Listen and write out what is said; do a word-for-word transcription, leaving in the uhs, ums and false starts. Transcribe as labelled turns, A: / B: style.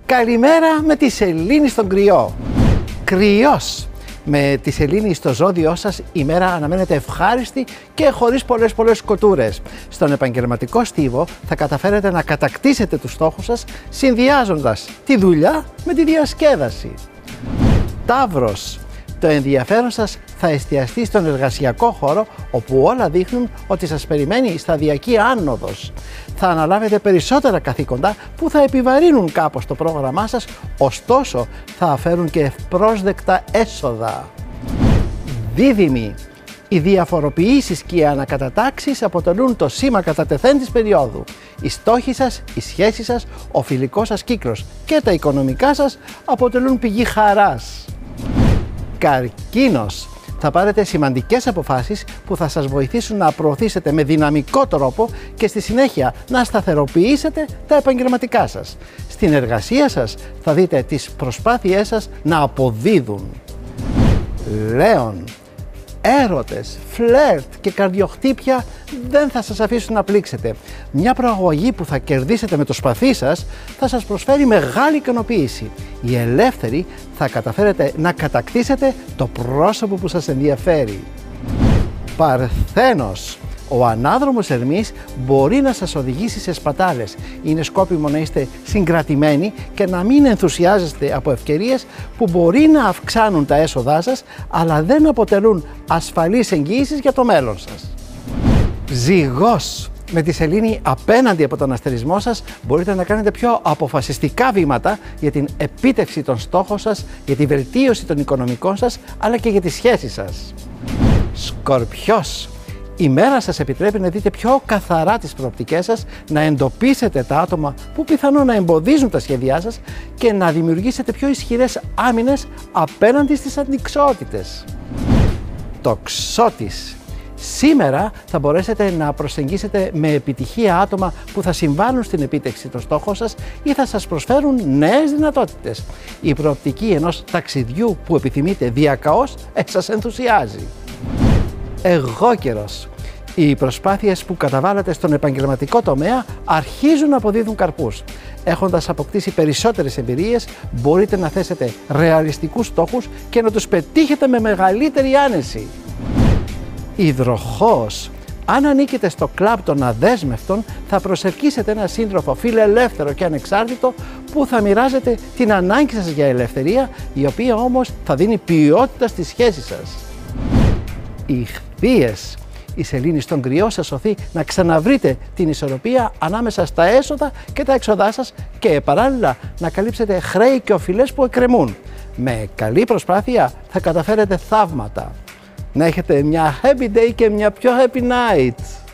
A: Καλημέρα με τη σελήνη στον κρυό. Κρυός. Με τη σελήνη στο ζώδιό σας η μέρα αναμένεται ευχάριστη και χωρίς πολλές πολλές σκοτούρες. Στον επαγγελματικό στίβο θα καταφέρετε να κατακτήσετε τους στόχους σας συνδυάζοντας τη δουλειά με τη διασκέδαση. Ταύρος. Το ενδιαφέρον σας θα εστιαστεί στον εργασιακό χώρο, όπου όλα δείχνουν ότι σας περιμένει σταδιακή άνοδος. Θα αναλάβετε περισσότερα καθήκοντα που θα επιβαρύνουν κάπως το πρόγραμμά σας, ωστόσο θα αφέρουν και ευπρόσδεκτα έσοδα. Δίδυμοι. Οι διαφοροποιήσεις και οι ανακατατάξεις αποτελούν το σήμα κατά τεθέν της περίοδου. Οι στόχοι σας, οι σχέσεις σας, ο φιλικός σας κύκλος και τα οικονομικά σας αποτελούν πηγή χαράς. Καρκίνος. Θα πάρετε σημαντικές αποφάσεις που θα σας βοηθήσουν να προωθήσετε με δυναμικό τρόπο και στη συνέχεια να σταθεροποιήσετε τα επαγγελματικά σας. Στην εργασία σας θα δείτε τις προσπάθειές σας να αποδίδουν. Λέων. Έρωτες, φλερτ και καρδιοχτύπια δεν θα σας αφήσουν να πλήξετε. Μια προαγωγή που θα κερδίσετε με το σπαθί σας θα σας προσφέρει μεγάλη ικανοποίηση. Οι ελεύθεροι θα καταφέρετε να κατακτήσετε το πρόσωπο που σας ενδιαφέρει. Παρθένος. Ο ανάδρομος Ερμής μπορεί να σας οδηγήσει σε σπατάλες. Είναι σκόπιμο να είστε συγκρατημένοι και να μην ενθουσιάζεστε από ευκαιρίες που μπορεί να αυξάνουν τα έσοδά σας, αλλά δεν αποτελούν ασφαλείς εγγύησεις για το μέλλον σας. Ζυγός. Με τη σελήνη απέναντι από τον αστερισμό σας μπορείτε να κάνετε πιο αποφασιστικά βήματα για την επίτευξη των στόχων σας, για τη βελτίωση των οικονομικών σας, αλλά και για τις σχέσεις σας. Σκορπιός. Η μέρα σας επιτρέπει να δείτε πιο καθαρά τις προοπτικές σας, να εντοπίσετε τα άτομα που πιθανόν να εμποδίζουν τα σχέδιά σας και να δημιουργήσετε πιο ισχυρές άμυνες απέναντι στις αντιξότητες. Τοξότης. Σήμερα θα μπορέσετε να προσεγγίσετε με επιτυχία άτομα που θα συμβάλλουν στην επίτευξη των στόχων σας ή θα σας προσφέρουν νέες δυνατότητες. Η προοπτική ενός ταξιδιού που επιθυμείτε διακαώς σας ενθουσιάζει. Αιγόκερος. Οι προσπάθειες που καταβάλλετε στον επαγγελματικό τομέα αρχίζουν να αποδίδουν καρπούς. Έχοντας αποκτήσει περισσότερες εμπειρίες, μπορείτε να θέσετε ρεαλιστικούς στόχους και να τους πετύχετε με μεγαλύτερη άνεση. Υδροχόος. Αν ανήκετε στο κλαμπ των αδέσμευτων, θα προσελκύσετε ένα σύντροφο φιλελεύθερο και ανεξάρτητο που θα μοιράζεται την ανάγκη σας για ελευθερία, η οποία όμως θα δίνει ποιότητα στη σχέση σας. Ιχθύες. Η σελήνη στον κρυό σας σωθεί να ξαναβρείτε την ισορροπία ανάμεσα στα έσοδα και τα έξοδά σας και παράλληλα να καλύψετε χρέη και οφειλές που εκκρεμούν. Με καλή προσπάθεια θα καταφέρετε θαύματα. Να έχετε μια happy day και μια πιο happy night.